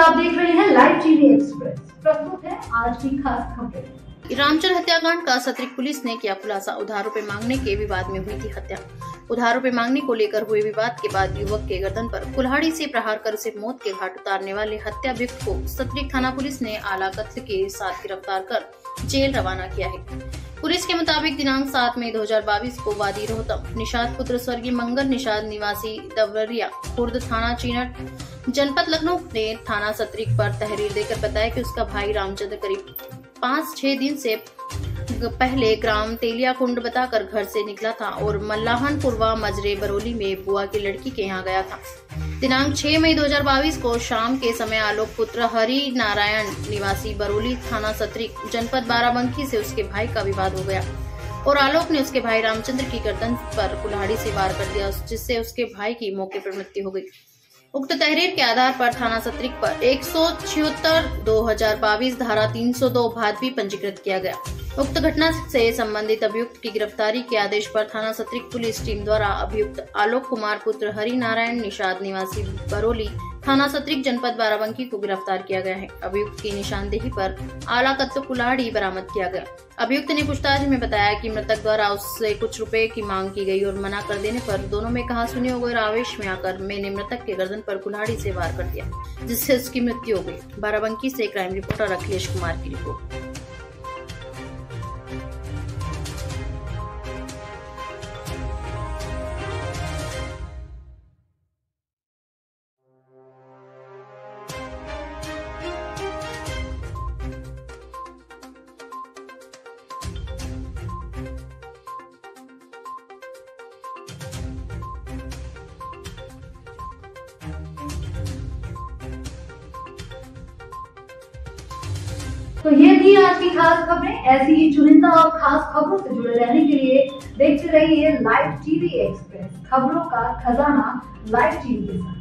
आप देख रहे हैं लाइव टीवी एक्सप्रेस। प्रस्तुत है आज की खास खबरें। रामचंद्र हत्याकांड का सतरिक पुलिस ने किया खुलासा। उधार रुपए मांगने के विवाद में हुई थी हत्या। उधार रुपए मांगने को लेकर हुए विवाद के बाद युवक के गर्दन पर कुल्हाड़ी से प्रहार कर उसे मौत के घाट उतारने वाले हत्याभियुक्त को सतरिक थाना पुलिस ने आला कत्ल के साथ गिरफ्तार कर जेल रवाना किया है। पुलिस के मुताबिक दिनांक 7 मई 2022 को वादी रोहतम निषाद पुत्र स्वर्गीय मंगल निषाद निवासी दवरिया खुर्द थाना चीनट जनपद लखनऊ ने थाना सतरिक पर तहरीर देकर बताया कि उसका भाई रामचंद्र करीब 5-6 दिन से पहले ग्राम तेलिया कुंड बताकर घर से निकला था और मल्लाहनपुरवा मजरे बरोली में बुआ की लड़की के यहाँ गया था। दिनांक 6 मई 2022 को शाम के समय आलोक पुत्र हरि नारायण निवासी बरोली थाना सतरिक जनपद बाराबंकी से उसके भाई का विवाद हो गया और आलोक ने उसके भाई रामचंद्र की गर्दन पर कुल्हाड़ी से वार कर दिया, जिससे उसके भाई की मौके पर मृत्यु हो गई। उक्त तहरीर के आधार पर थाना सतरिक पर 176/2022 धारा 302 भादवी पंजीकृत किया गया। उक्त घटना से संबंधित अभियुक्त की गिरफ्तारी के आदेश पर थाना सतरिक पुलिस टीम द्वारा अभियुक्त आलोक कुमार पुत्र हरि नारायण निषाद निवासी बरोली थाना सतरिक जनपद बाराबंकी को गिरफ्तार किया गया है। अभियुक्त की निशानदेही पर आला कत्ल कुल्हाड़ी बरामद किया गया। अभियुक्त ने पूछताछ में बताया कि मृतक द्वारा उससे कुछ रुपए की मांग की गई और मना कर देने पर दोनों में कहासुनी हो गई और आवेश में आकर मैंने मृतक के गर्दन पर कुल्हाड़ी से वार कर दिया, जिससे उसकी मृत्यु हो गई। बाराबंकी से क्राइम रिपोर्टर अखिलेश कुमार की रिपोर्ट। तो ये थी आज की खास खबरें। ऐसी ही चुनिंदा और खास खबरों से जुड़े रहने के लिए देखते रहिए लाइव टीवी एक्सप्रेस। खबरों का खजाना लाइव टीवी के साथ।